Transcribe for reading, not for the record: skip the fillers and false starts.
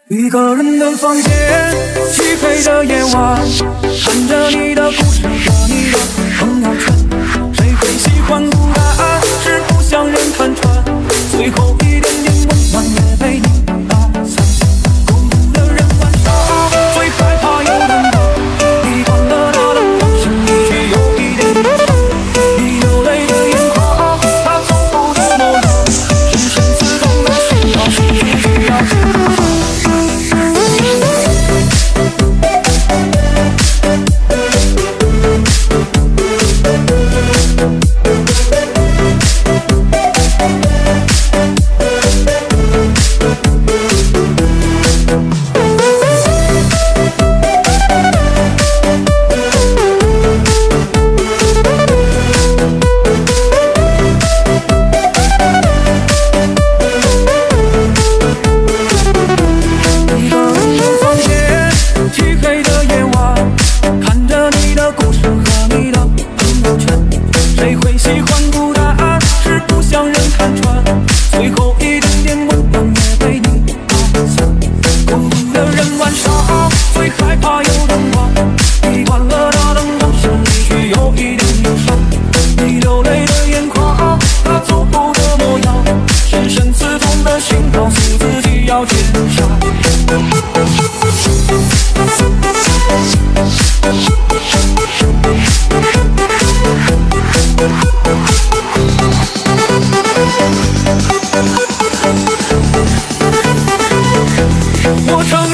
一个人的房间，漆黑的夜晚，看着你的故事和你的朋友圈。谁会喜欢孤单？是不想人看穿，最后一点点温暖也被你打散。孤独的人晚上最害怕有人帮，你关了那灯光，声音却有一点点伤。你流泪的眼眶，他走后的模样，深深刺痛的心，告诉自己要坚强。谁会喜欢孤单？是不想人看穿，最后一点点温暖也被你打散。孤独的人晚上最害怕有灯光，你关了那灯光，声音却有一点点伤。你流泪的眼眶，他走后的模样，深深刺痛的心，告诉自己要坚强。我承认。